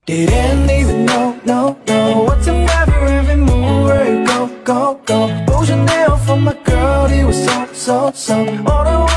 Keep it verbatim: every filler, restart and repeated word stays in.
Didn't even know, no, no whatsoever every move where you go, go, go Motion nail for my girl, he was so, so, so all the